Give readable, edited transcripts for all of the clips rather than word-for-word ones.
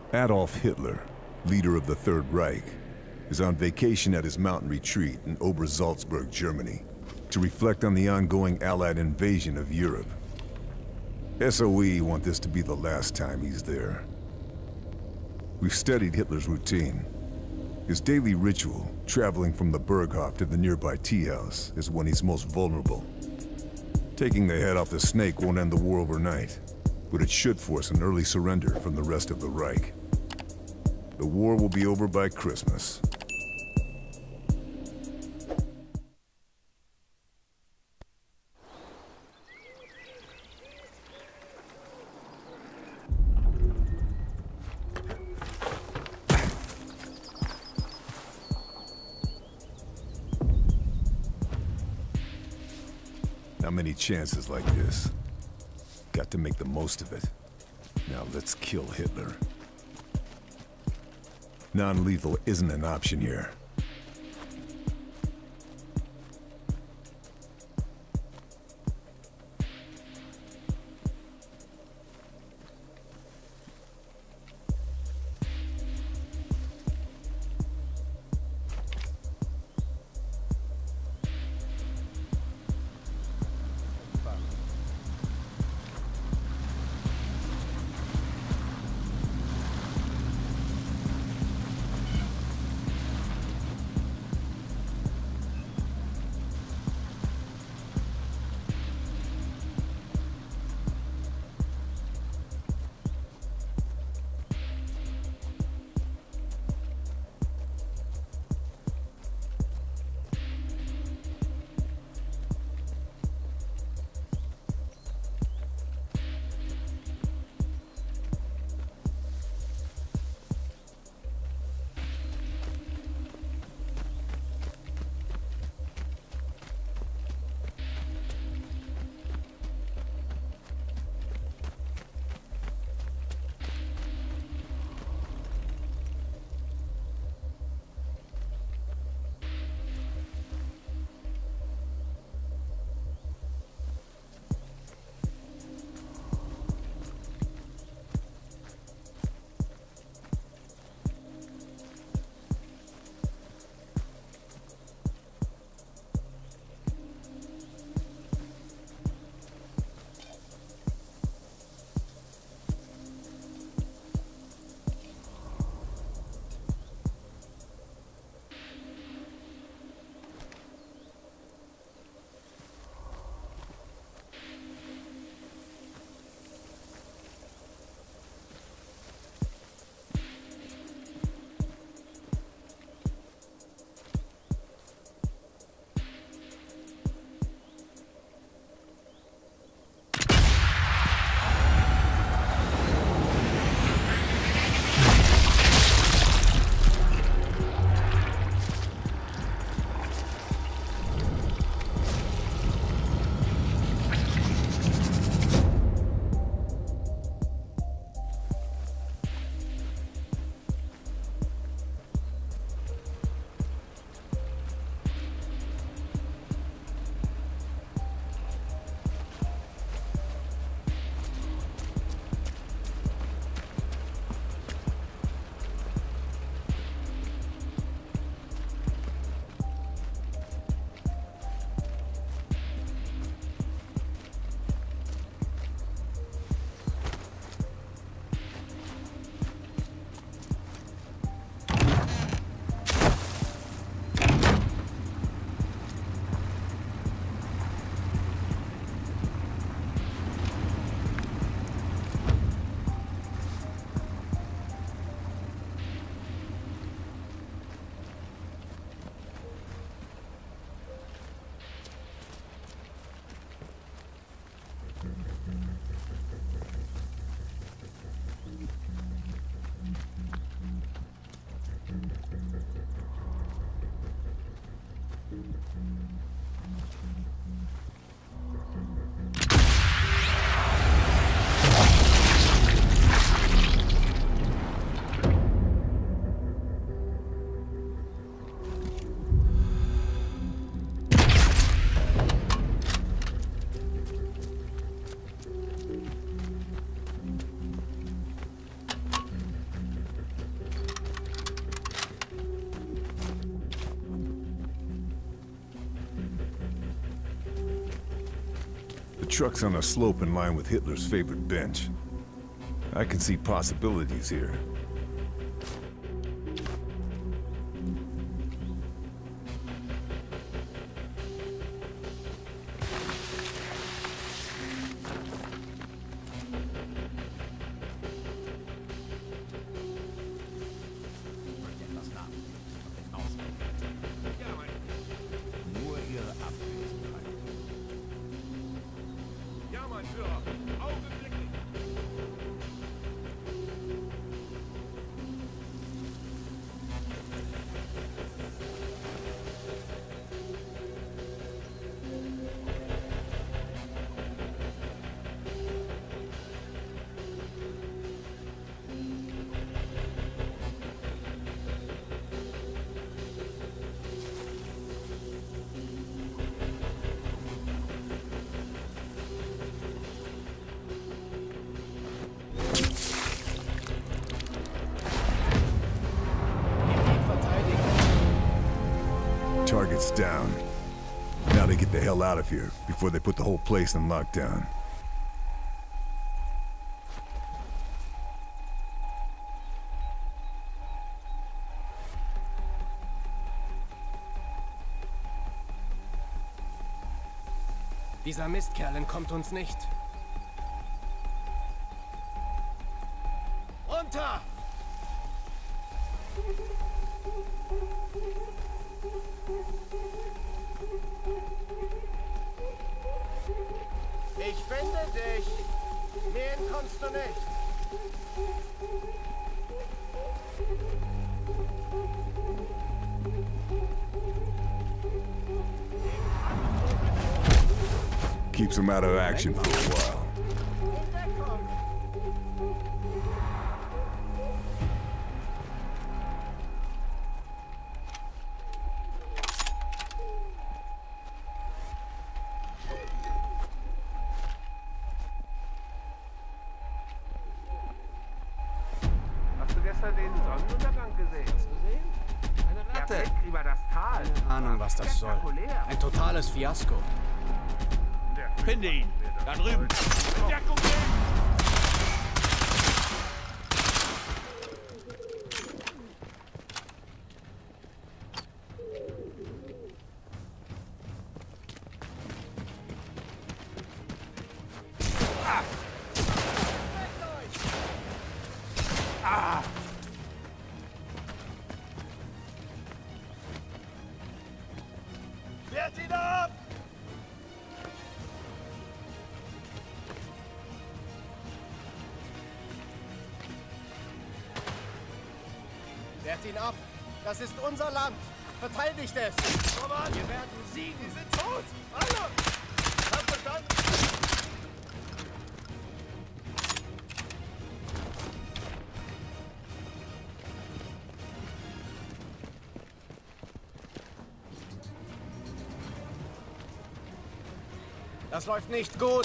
Adolf Hitler, leader of the Third Reich, is on vacation at his mountain retreat in Obersalzberg, Germany, to reflect on the ongoing Allied invasion of Europe. SOE want this to be the last time he's there. We've studied Hitler's routine. His daily ritual, traveling from the Berghof to the nearby tea house, is when he's most vulnerable. Taking the head off the snake won't end the war overnight, but it should force an early surrender from the rest of the Reich. The war will be over by Christmas. Not many chances like this. Got to make the most of it. Now let's kill Hitler. Non-lethal isn't an option here. truck's on a slope in line with Hitler's favorite bench. I can see possibilities here. Target's down. Now they get the hell out of here before they put the whole place in lockdown. Dieser Mistkerl entkommt uns nicht. Runter! Ich finde dich. Mir entkommst du nicht. Keeps them out of action for a while. Hast du gestern den Sonnenuntergang gesehen? Eine Ratte. Der Blick über das Tal. Keine Ahnung, was das soll. Ein totales Fiasko. Finde ihn. Da drüben. Deckung gehen. Wehrt ihn ab! Wehrt ihn ab! Das ist unser Land! Verteidigt es! Robert, wir werden siegen! Sie sind tot! Alle! Habt verstanden? Das läuft nicht gut!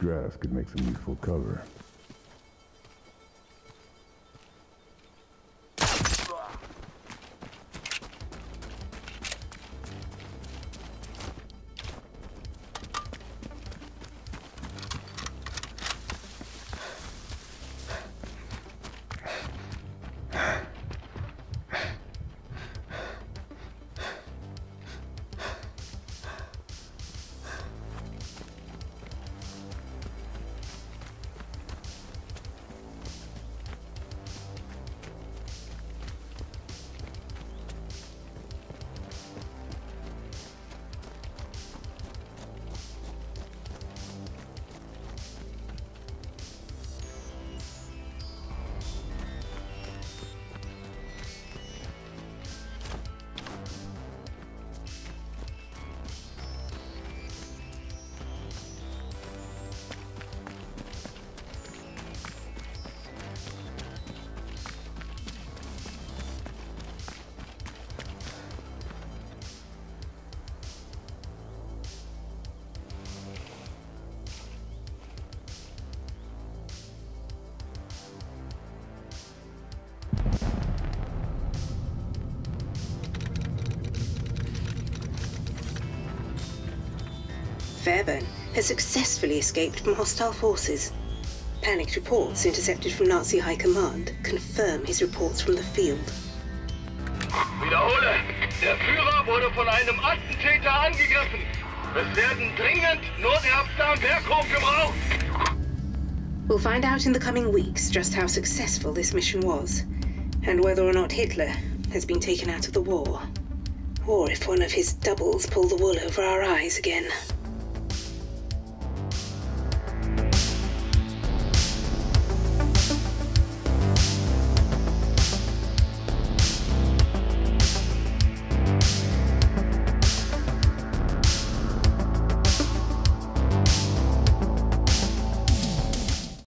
grass could make some useful cover. Fairburn has successfully escaped from hostile forces. Panicked reports intercepted from Nazi High Command confirm his reports from the field. Wiederhole! Der Führer wurde von einem Attentäter angegriffen. Es werden dringend Notärzte am Berghof gebraucht. We'll find out in the coming weeks just how successful this mission was, and whether or not Hitler has been taken out of the war, or if one of his doubles pulled the wool over our eyes again.